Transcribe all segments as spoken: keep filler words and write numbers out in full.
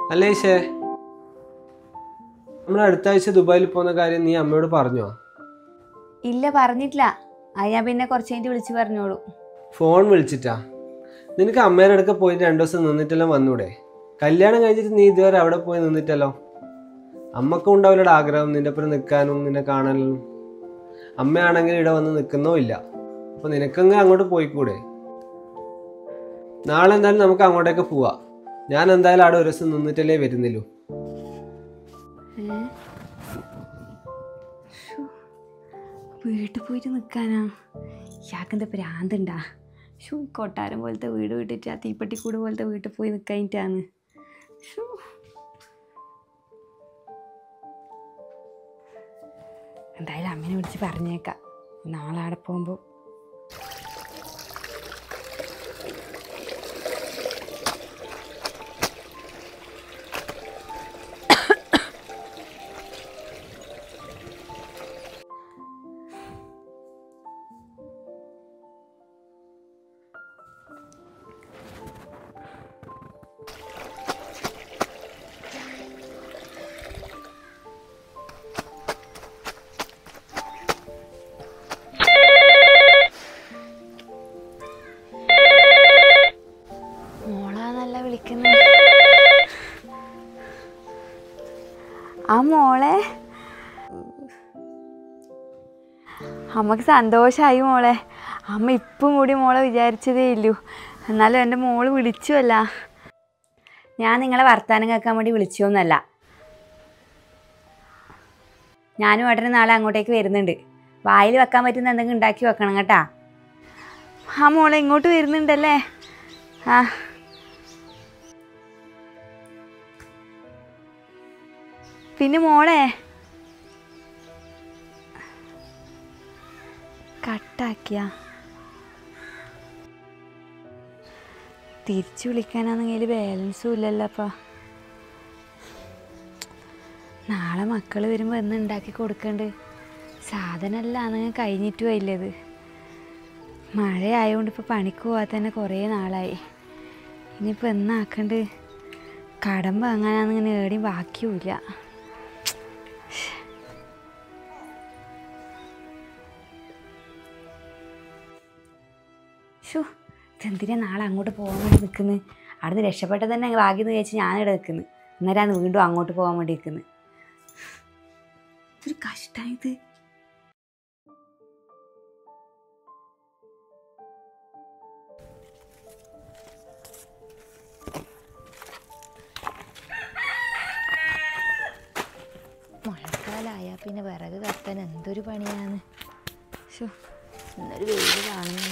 അല്ലേ ഈശേ, നമ്മൾ അടുത്ത ആഴ്ച ദുബായിൽ പോകുന്ന കാര്യം നീ അമ്മയോട് പറഞ്ഞോ? ഇല്ല, പറഞ്ഞിട്ടില്ല. അത് ഞാൻ പിന്നെ കുറച്ച് കഴിഞ്ഞിട്ട് വിളിച്ച് പറഞ്ഞോളൂ. ഫോൺ വിളിച്ചിട്ടാ? നിനക്ക് അമ്മയുടെ അടുക്ക പോയിട്ട് രണ്ടു ദിവസം നിന്നിട്ടെല്ലാം വന്നൂടെ? കല്യാണം കഴിഞ്ഞിട്ട് നീ ഇതുവരെ അവിടെ പോയി നിന്നിട്ടല്ലോ. അമ്മക്കും ഉണ്ടാവില്ലയുടെ ആഗ്രഹം നിന്റെ ഒപ്പം നിൽക്കാനും നിന്നെ കാണാനും. അമ്മയാണെങ്കിൽ ഇവിടെ വന്ന് നിൽക്കുന്നോ ഇല്ല. അപ്പൊ നിനക്കങ്ങ് അങ്ങോട്ട് പോയിക്കൂടെ? നാളെ എന്തായാലും നമുക്ക് അങ്ങോട്ടേക്ക് പോവാ. ഞാൻ എന്തായാലും അവിടെ ഒരു ദിവസം നിന്നിട്ടല്ലേ വരുന്നില്ലു. വീട്ടിൽ പോയിട്ട് നിൽക്കാനാ? ഇയാൾക്കെന്താ ഭ്രാന്തുണ്ടാ? ഷൂ കൊട്ടാരം പോലത്തെ വീട് വിട്ടിട്ട് ആ തീപ്പെട്ടിക്കൂട് പോലത്തെ വീട്ടിൽ പോയി നിൽക്കാനിട്ടാണ്. ഷൂ എന്തായാലും അമ്മനെ വിളിച്ച് പറഞ്ഞേക്കാം നാളെ അവിടെ പോകുമ്പോൾ. ആ മോളെ, അമ്മക്ക് സന്തോഷമായി മോളെ. അമ്മ ഇപ്പം കൂടി മോളെ വിചാരിച്ചതേ ഇല്ലു. എന്നാലും എൻ്റെ മോള് വിളിച്ചുവല്ല. ഞാൻ നിങ്ങളെ വർത്താനം കേൾക്കാൻ വേണ്ടി വിളിച്ചോന്നല്ല. ഞാനും ഉടനെ നാളെ അങ്ങോട്ടേക്ക് വരുന്നുണ്ട്. വായിൽ വെക്കാൻ പറ്റുന്ന എന്തെങ്കിലും ഉണ്ടാക്കി വെക്കണം കേട്ടാ. ആ മോളെ ഇങ്ങോട്ട് വരുന്നുണ്ടല്ലേ? ആ പിന്നെ മോളെ കട്ടാക്കിയ തിരിച്ചു വിളിക്കാനാണെങ്കിൽ ബാലൻസും ഇല്ലല്ലോപ്പാ. നാളെ മക്കൾ വരുമ്പോൾ എന്ന് ഉണ്ടാക്കി കൊടുക്കണ്ട്. സാധനമല്ല അന്ന് കഴിഞ്ഞിട്ടും ഇല്ലത്. മഴയായതുകൊണ്ട് ഇപ്പോൾ പണിക്ക് പോകാൻ തന്നെ കുറേ നാളായി. ഇനിയിപ്പോൾ എന്നാക്കണ്ട്? കടം വാങ്ങാനാന്നിങ്ങനെ ഏടിയും ബാക്കിയുമില്ല. ഷോ, ഇതെന്തിനാ നാളെ അങ്ങോട്ട് പോകാൻ വേണ്ടി നിൽക്കുന്നത്? അവിടുന്ന് രക്ഷപ്പെട്ടത് തന്നെ ഭാഗ്യം എന്ന് ചോദിച്ചാൽ ഞാനിവിടെ നിൽക്കുന്നു. അന്നേരമാണ് വീണ്ടും അങ്ങോട്ട് പോകാൻ വേണ്ടി നിൽക്കുന്നത്. ഇതൊരു കഷ്ടമായത്. മഴക്കാലമായാൽ പിന്നെ വിറക് കത്താൻ എന്തൊരു പണിയാണ്. ഷോ, ഇന്നൊരു വെയിൽ കാണുന്നു.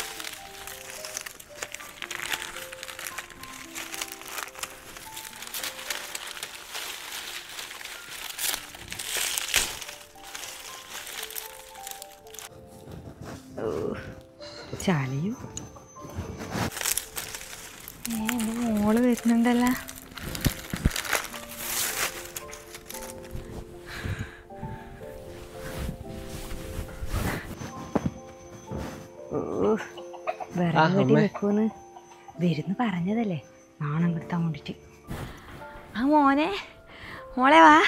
ചളിയോ? ഏ എൻ്റെ മോള് വരുന്നുണ്ടല്ലോ. വിറക് കെട്ടി വെക്കൂന്ന് വരുന്ന് പറഞ്ഞതല്ലേ, നാണം കിട്ടാൻ വേണ്ടിട്ട്. ആ മോനെ, മോളെ വാ.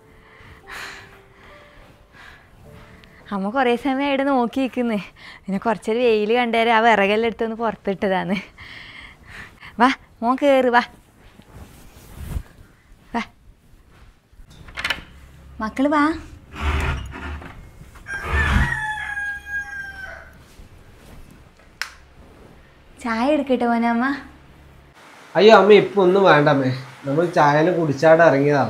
അമ്മ കുറേ സമയമായിട്ട് നോക്കി നിൽക്കുന്നേ. പിന്നെ കുറച്ചൊരു വെയിൽ കണ്ടേരം ആ വിറകെല്ലാം എടുത്തൊന്ന് പുറത്തിട്ടതാണ്. വാ മോൻ കയറി വാ. വാ മക്കള് വാ. ചായ എടുക്കട്ടെ മോനെ അമ്മ? അയ്യോ അമ്മ, ഇപ്പൊ ഒന്നും വേണ്ടമ്മേ. നമ്മൾ ചായനെ കുടിച്ചാട് ഇറങ്ങിയതാണ്.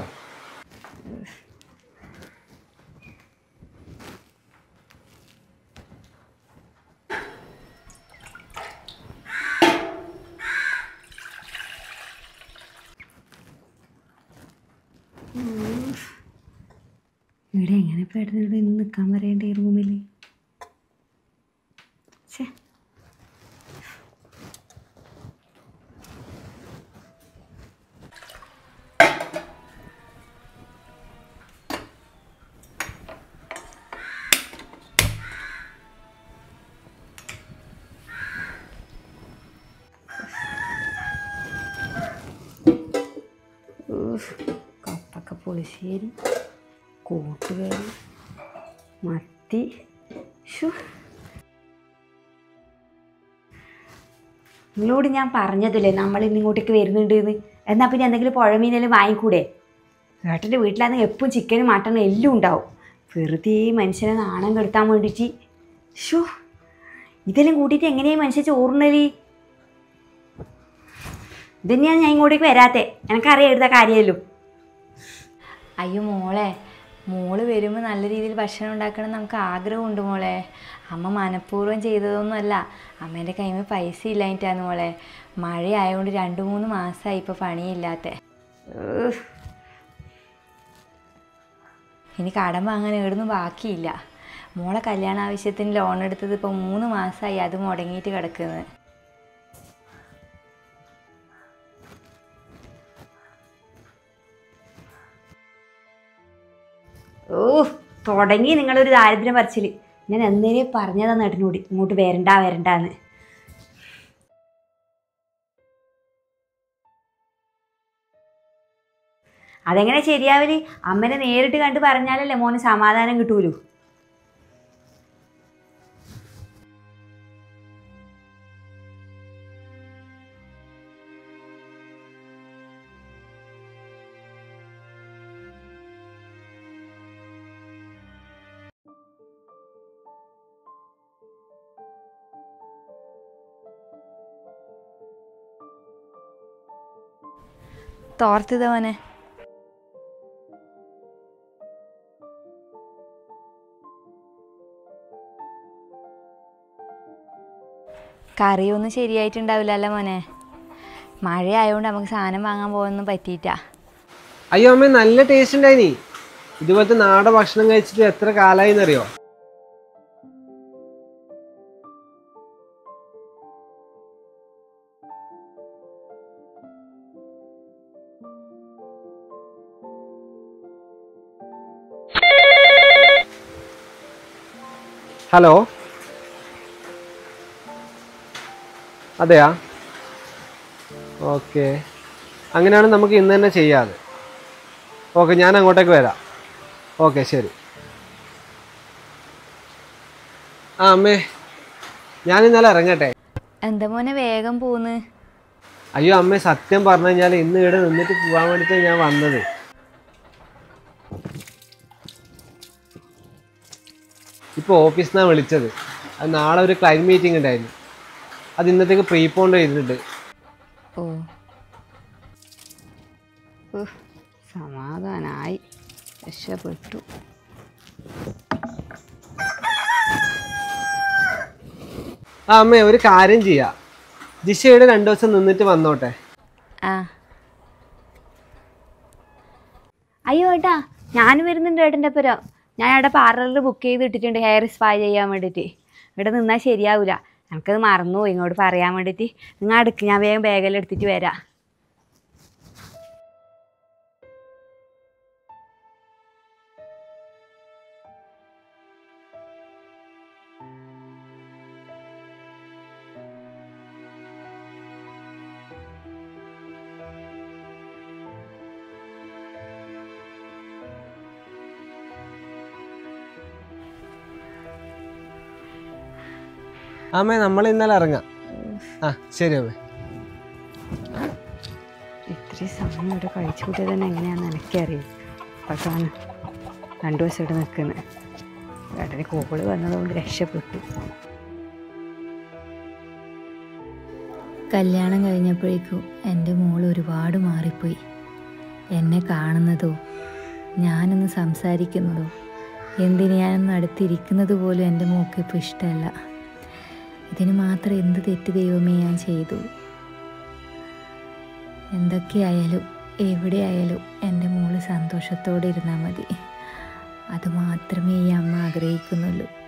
ഇവിടെ എങ്ങനെ പേട്ടനോട് ഇന്ന് നിൽക്കാൻ പറയേണ്ട ഈ റൂമിൽ? ശേ, പുളിശ്ശേരി, കൂട്ടുകറി, മത്തി. ഷു നിങ്ങളോട് ഞാൻ പറഞ്ഞതല്ലേ നമ്മൾ ഇന്നിങ്ങോട്ടേക്ക് വരുന്നുണ്ട് എന്ന്. എന്നാൽ പിന്നെ എന്തെങ്കിലും പുഴമീനെല്ലാം വാങ്ങിക്കൂടെ? ഏട്ടൻ്റെ വീട്ടിലാണെങ്കിൽ എപ്പോഴും ചിക്കനും മട്ടനും എല്ലാം ഉണ്ടാവും. വെറുതെ മനുഷ്യനെ നാണം കെടുത്താൻ വേണ്ടിയിട്ട്. ഷോ ഇതെല്ലാം കൂട്ടിയിട്ട് എങ്ങനെയാണ് മനുഷ്യൻ ചോറുണ്ണല്? ഇതന്നെയാണ് ഞാൻ ഇങ്ങോട്ടേക്ക് വരാത്തെ. എനിക്കറിയാം എടുത്ത കാര്യമല്ലോ. അയ്യോ മോളെ, മോള് വരുമ്പോൾ നല്ല രീതിയിൽ ഭക്ഷണം ഉണ്ടാക്കണം നമുക്ക് ആഗ്രഹമുണ്ട് മോളെ. അമ്മ മനഃപൂർവ്വം ചെയ്തതൊന്നുമല്ല. അമ്മേൻ്റെ കയ്യിൽ പൈസ ഇല്ലായിട്ടാണ് മോളെ. മഴയായതുകൊണ്ട് രണ്ട് മൂന്ന് മാസമായി ഇപ്പോൾ പണിയില്ലാത്ത. ഇനി കടം വാങ്ങാൻ എവിടുന്നും ബാക്കിയില്ല. മോളെ കല്യാണ ആവശ്യത്തിന് ലോൺ എടുത്തത് ഇപ്പോൾ മൂന്ന് മാസമായി അത് മുടങ്ങിയിട്ട് കിടക്കുന്നത്. ഓ തുടങ്ങി നിങ്ങളൊരു ദാരിദ്ര്യം പറിച്ചിൽ. ഞാൻ എന്നേരെ പറഞ്ഞതാണ് ഏട്ടനോട് ഇങ്ങോട്ട് വരണ്ട വരണ്ടാന്ന്. അതെങ്ങനെ ശരിയാവല്? അമ്മനെ നേരിട്ട് കണ്ട് പറഞ്ഞാലല്ലേ മോന് സമാധാനം കിട്ടൂലൂ. തോർത്തിതവനെ കറിയൊന്നും ശരിയായിട്ടുണ്ടാവില്ലല്ലോ മോനെ. മഴയായതുകൊണ്ട് നമുക്ക് സാധനം വാങ്ങാൻ പോകാനൊന്നും പറ്റിയിട്ടാ. അയ്യോ അമ്മ, നല്ല ടേസ്റ്റ് ഉണ്ടായിനി. ഇതുപോലത്തെ നാടൻ ഭക്ഷണം കഴിച്ചിട്ട് എത്ര കാലമായി എന്നറിയോ? ഹലോ, അതെയാ? ഓക്കെ, അങ്ങനെയാണ് നമുക്ക് ഇന്ന് തന്നെ ചെയ്യാതെ. ഓക്കെ, ഞാൻ അങ്ങോട്ടേക്ക് വരാം. ഓക്കെ ശരി. ആ അമ്മേ, ഞാൻ ഇന്നലെ ഇറങ്ങട്ടെ. എന്താ മോനെ വേഗം പോന്ന്? അയ്യോ അമ്മേ, സത്യം പറഞ്ഞു കഴിഞ്ഞാൽ ഇന്ന് ഇവിടെ നിന്നിട്ട് പോകാൻ വേണ്ടിയിട്ട് ഞാൻ വന്നത്. ഇപ്പോൾ ഓഫീസിൽ നിന്നാണ് വിളിച്ചത്. അത് നാളെ ഒരു ക്ലൈൻറ്റ് മീറ്റിംഗ് ഉണ്ടായിരുന്നു. അത് ഇന്നത്തേക്ക് പ്രീപോണ്ട് ചെയ്തിട്ടുണ്ട്. ഓ സമാധാനായി, രക്ഷപ്പെട്ടു. ആ അമ്മേ, ഒരു കാര്യം ചെയ്യാം. ജിഷയുടെ രണ്ടു ദിവസം നിന്നിട്ട് വന്നോട്ടെ. ആ അയ്യോ ഏട്ടാ, ഞാനും വരുന്നുണ്ട് ഏട്ടൻ്റെ ഒപ്പം. ഞാൻ അവിടെ പാർലറിൽ ബുക്ക് ചെയ്ത് ഇട്ടിട്ടുണ്ട് ഹെയർ സ്പാ ചെയ്യാൻ വേണ്ടിയിട്ട്. ഇവിടെ നിന്നാൽ ശരിയാവില്ല. എനിക്കത് മറന്നുപോയി ഇങ്ങോട്ട് പറയാൻ വേണ്ടിയിട്ട്. നിങ്ങൾ അടുക്ക്, ഞാൻ വേഗം ബാഗെല്ലാം എടുത്തിട്ട് വരാം. അമ്മേ, നമ്മൾ ഇന്നലെ ഇറങ്ങാം. ആ ശരി അമ്മേ. ഇത്രയും സമയം ഇവിടെ കഴിച്ചു കൂട്ടിയത് തന്നെ എങ്ങനെയാണെന്ന് എനിക്കറിയാം. പക്ഷാണ് രണ്ടു ദിവസം ഇവിടെ നിൽക്കുന്നത്. ഏട്ടന് കോള് വന്നതുകൊണ്ട് രക്ഷപ്പെട്ടു. കല്യാണം കഴിഞ്ഞപ്പോഴേക്കും എൻ്റെ മോൾ ഒരുപാട് മാറിപ്പോയി. എന്നെ കാണുന്നതോ ഞാനൊന്ന് സംസാരിക്കുന്നതോ എന്തിന് ഞാനൊന്ന് അടുത്തിരിക്കുന്നത് പോലും എൻ്റെ മോൾക്ക് ഇപ്പോൾ ഇഷ്ടമല്ല. ഇതിന് മാത്രം എന്ത് തെറ്റ് ദൈവമേ ഞാൻ ചെയ്തു? എന്തൊക്കെയായാലും എവിടെയായാലും എൻ്റെ മോള് സന്തോഷത്തോടെ ഇരുന്നാൽ മതി. അതുമാത്രമേ ഈ അമ്മ ആഗ്രഹിക്കുന്നുള്ളൂ.